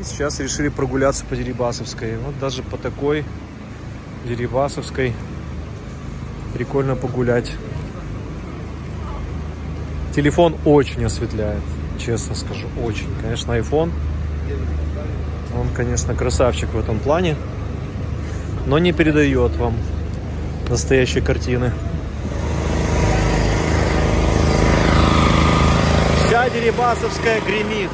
Сейчас решили прогуляться по Дерибасовской. Вот даже по такой Дерибасовской прикольно погулять. Телефон очень осветляет, честно скажу, очень. Конечно, iPhone, он, конечно, красавчик в этом плане, но не передает вам настоящей картины. Вся Дерибасовская гремит.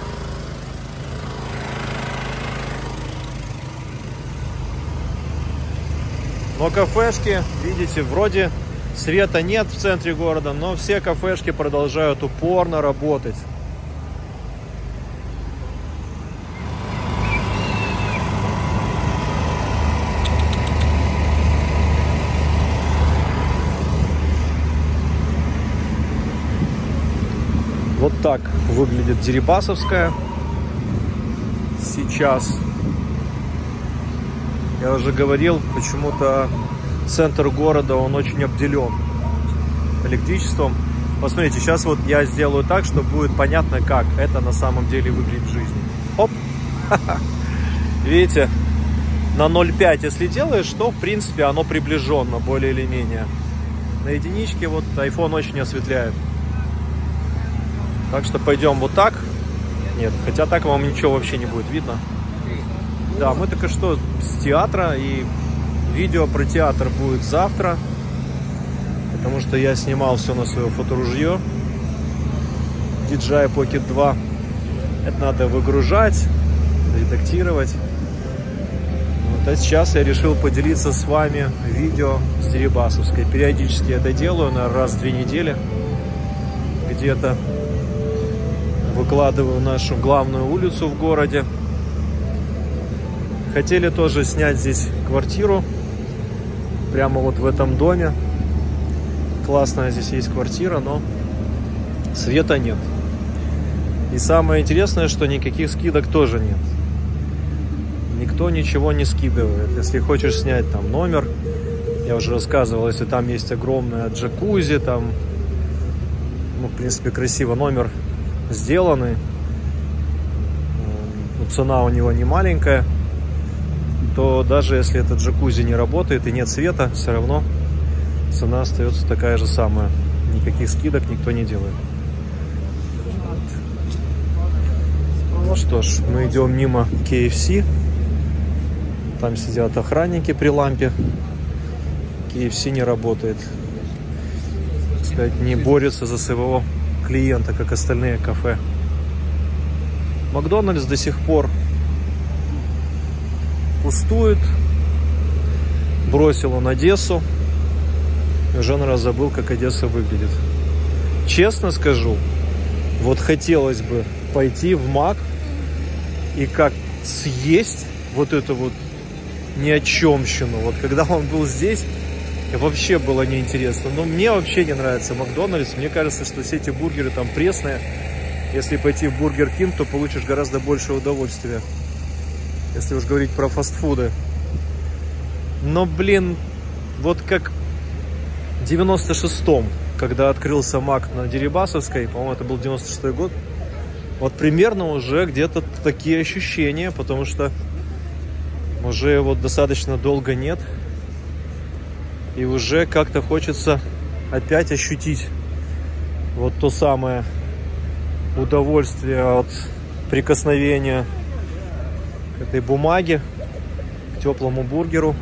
Но кафешки, видите, вроде света нет в центре города, но все кафешки продолжают упорно работать. Вот так выглядит Дерибасовская сейчас. Я уже говорил, почему-то центр города, он очень обделен электричеством. Посмотрите, сейчас вот я сделаю так, чтобы будет понятно, как это на самом деле выглядит в жизни. Оп! Видите, на 0,5 если делаешь, то в принципе оно приближенно, более или менее. На единичке вот iPhone очень осветляет. Так что пойдем вот так. Нет, хотя так вам ничего вообще не будет видно. Да, мы только что с театра, и видео про театр будет завтра, потому что я снимал все на свое фоторужье DJI Pocket 2. Это надо выгружать, редактировать. Вот, а сейчас я решил поделиться с вами видео с Дерибасовской. Периодически это делаю, наверное, раз в 2 недели где-то. Выкладываю нашу главную улицу в городе. Хотели тоже снять здесь квартиру, прямо вот в этом доме. Классная здесь есть квартира, но света нет. И самое интересное, что никаких скидок тоже нет. Никто ничего не скидывает. Если хочешь снять там номер, я уже рассказывал, если там есть огромная джакузи, там, ну, в принципе, красиво номер сделанный, цена у него не маленькая, то даже если этот джакузи не работает и нет света, все равно цена остается такая же самая. Никаких скидок никто не делает. Ну что ж, мы идем мимо KFC. Там сидят охранники при лампе. KFC не работает. Так сказать, не борется за своего клиента, как остальные кафе. Макдональдс до сих пор пустует. Бросил он Одессу. И уже, наверное, забыл, как Одесса выглядит. Честно скажу, вот хотелось бы пойти в Мак и как съесть вот эту вот ни о чемщину. Вот когда он был здесь, вообще было неинтересно. Но мне вообще не нравится Макдональдс. Мне кажется, что все эти бургеры там пресные. Если пойти в Бургер Кинг, то получишь гораздо больше удовольствия. Если уж говорить про фастфуды. Но, блин, вот как в 96-м, когда открылся Мак на Дерибасовской, по-моему, это был 96-й год, вот примерно уже где-то такие ощущения, потому что уже вот достаточно долго нет. И уже как-то хочется опять ощутить вот то самое удовольствие от прикосновения к этой бумаге, к теплому бургеру.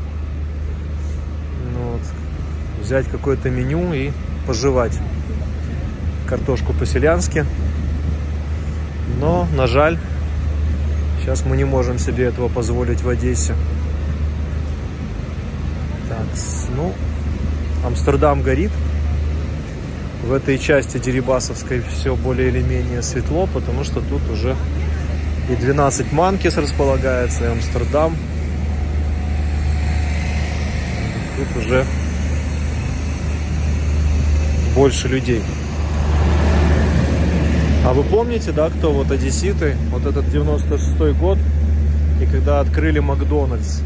Вот. Взять какое-то меню и пожевать картошку по-селянски. Но, на жаль, сейчас мы не можем себе этого позволить в Одессе. Так, ну, Амстердам горит. В этой части Дерибасовской все более или менее светло, потому что тут уже и 12 Манкис располагается, и Амстердам. Тут уже больше людей. А вы помните, да, кто вот одесситы, вот этот 96-й год, и когда открыли Макдональдс?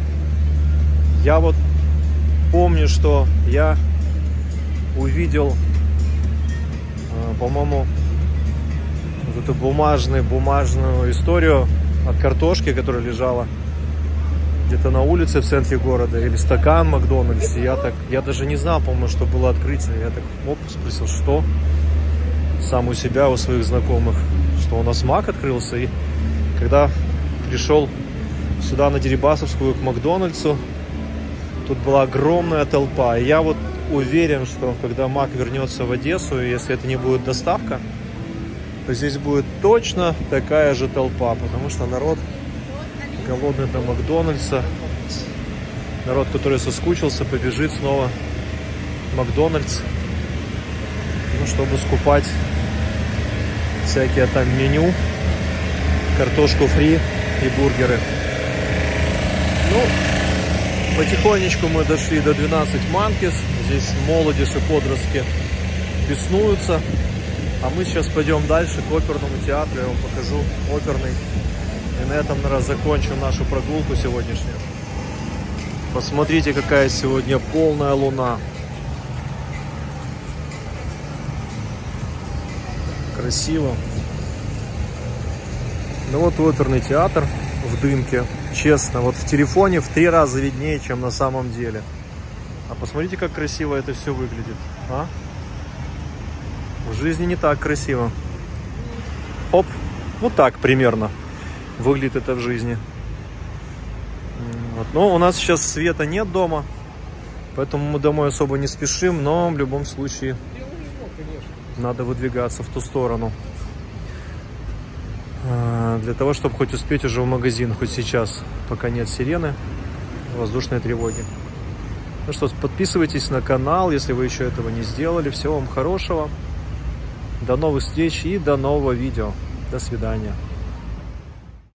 Я вот помню, что я увидел, по-моему, в вот эту бумажную историю от картошки, которая лежала где-то на улице в центре города, или стакан в Макдональдсе. Я даже не знал, по-моему, что было открытие. Я так спросил, что? Сам у себя, у своих знакомых, что у нас Мак открылся. И когда пришел сюда на Дерибасовскую к Макдональдсу, тут была огромная толпа. И я вот уверен, что когда Мак вернется в Одессу, если это не будет доставка, то здесь будет точно такая же толпа, потому что народ голодный до Макдональдса, народ, который соскучился, побежит снова в Макдональдс, ну, чтобы скупать всякие там меню, картошку фри и бургеры. Ну, потихонечку мы дошли до 12 Манкис. Здесь молодежь и подростки беснуются. А мы сейчас пойдем дальше к оперному театру. Я вам покажу оперный. И на этом, наверное, закончим нашу прогулку сегодняшнюю. Посмотрите, какая сегодня полная луна. Красиво. Ну вот оперный театр в дымке. Честно, вот в телефоне в 3 раза виднее, чем на самом деле. А посмотрите, как красиво это все выглядит. А? В жизни не так красиво. Оп, вот так примерно выглядит это в жизни. Вот. Но у нас сейчас света нет дома, поэтому мы домой особо не спешим, но в любом случае надо выдвигаться в ту сторону. Для того, чтобы хоть успеть уже в магазин, хоть сейчас, пока нет сирены, воздушной тревоги. Ну что, подписывайтесь на канал, если вы еще этого не сделали. Всего вам хорошего. До новых встреч и до нового видео. До свидания.